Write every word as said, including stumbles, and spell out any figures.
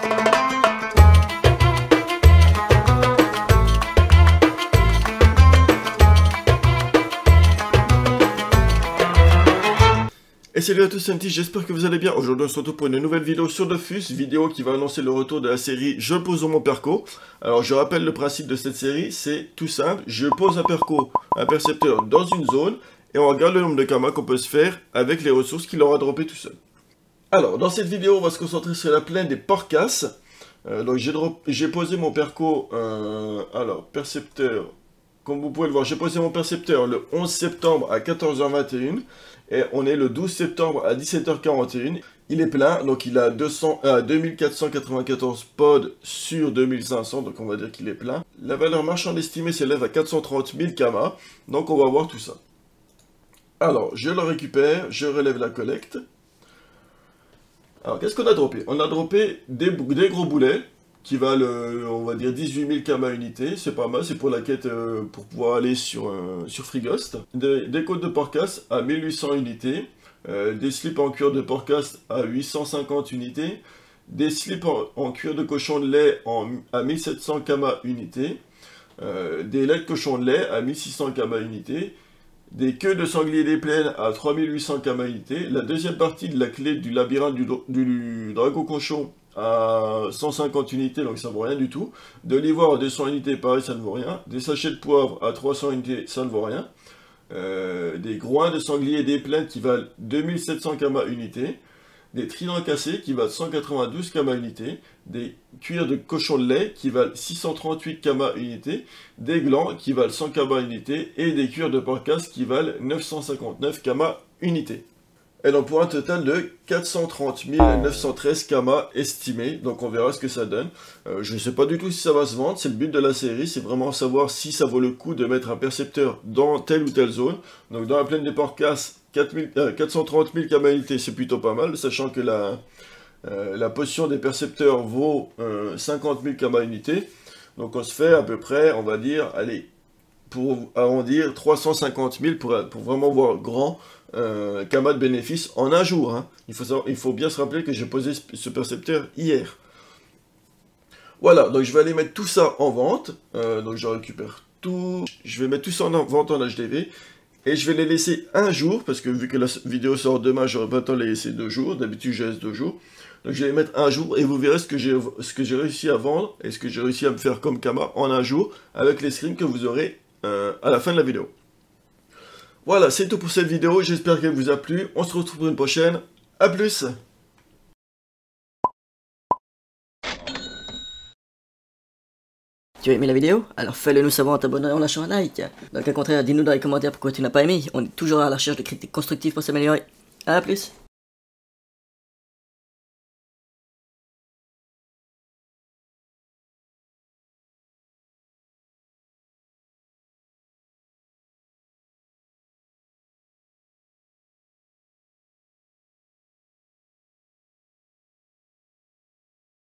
Et salut à tous, c'est Anti, j'espère que vous allez bien. Aujourd'hui on se retrouve pour une nouvelle vidéo sur Dofus, vidéo qui va annoncer le retour de la série Je pose mon perco. Alors je rappelle le principe de cette série, c'est tout simple, je pose un perco, un percepteur dans une zone, et on regarde le nombre de kamas qu'on peut se faire avec les ressources qu'il aura droppé tout seul. Alors dans cette vidéo on va se concentrer sur la plaine des Porcas. Euh, donc j'ai posé mon perco, euh, alors percepteur, comme vous pouvez le voir, j'ai posé mon percepteur le onze septembre à quatorze heures vingt et une. Et on est le douze septembre à dix-sept heures quarante et une. Il est plein, donc il a deux cents, euh, deux mille quatre cent quatre-vingt-quatorze pods sur deux mille cinq cents, donc on va dire qu'il est plein. La valeur marchande estimée s'élève à quatre cent trente mille kamas, donc on va voir tout ça. Alors, je le récupère, je relève la collecte. Alors, qu'est-ce qu'on a droppé? On a droppé des, des gros boulets, qui valent, euh, on va dire, dix-huit mille kamas unité, c'est pas mal, c'est pour la quête, euh, pour pouvoir aller sur, euh, sur Frighost. Des, des côtes de Porcas à mille huit cents unités, euh, des slips en cuir de Porcas à huit cent cinquante unités, des slips en, en cuir de cochon de lait en, à mille sept cents kamas unité, euh, des laits de cochon de lait à mille six cents kamas unité, des queues de sanglier des plaines à trois mille huit cents kamas unité, la deuxième partie de la clé du labyrinthe du, du, du dragon cochon à cent cinquante unités, donc ça ne vaut rien du tout. De l'ivoire à deux cents unités, pareil, ça ne vaut rien. Des sachets de poivre à trois cents unités, ça ne vaut rien. Euh, des groins de sanglier des plaines qui valent deux mille sept cents kamas unités. Des tridents cassés qui valent cent quatre-vingt-douze kamas unités. Des cuirs de cochon de lait qui valent six cent trente-huit kamas unités. Des glands qui valent cent kamas unités. Et des cuirs de Porcas qui valent neuf cent cinquante-neuf kamas unités. Et donc pour un total de quatre cent trente mille neuf cent treize kamas estimés, donc on verra ce que ça donne. Euh, je ne sais pas du tout si ça va se vendre, c'est le but de la série, c'est vraiment savoir si ça vaut le coup de mettre un percepteur dans telle ou telle zone. Donc dans la plaine des Porcas, quatre cent trente mille kamas unités, c'est plutôt pas mal, sachant que la, euh, la potion des percepteurs vaut euh, cinquante mille kamas unités. Donc on se fait à peu près, on va dire, allez, pour arrondir, trois cent cinquante mille pour, pour vraiment voir grand. Euh, kamas de bénéfice en un jour. Hein. Il, faut savoir, il faut bien se rappeler que j'ai posé ce percepteur hier. Voilà, donc je vais aller mettre tout ça en vente. Euh, donc je récupère tout. Je vais mettre tout ça en vente en H D V. Et je vais les laisser un jour, parce que vu que la vidéo sort demain, j'aurai pas le temps de les laisser deux jours. D'habitude, je laisse deux jours. Donc je vais les mettre un jour et vous verrez ce que j'ai ce que j'ai réussi à vendre et ce que j'ai réussi à me faire comme kamas en un jour avec les screens que vous aurez euh, à la fin de la vidéo. Voilà, c'est tout pour cette vidéo, j'espère qu'elle vous a plu, on se retrouve pour une prochaine, à plus. Tu as aimé la vidéo? Alors fais-le nous savoir en t'abonnant et en lâchant un like. Dans le cas contraire, dis-nous dans les commentaires pourquoi tu n'as pas aimé, on est toujours à la recherche de critiques constructives pour s'améliorer. A plus.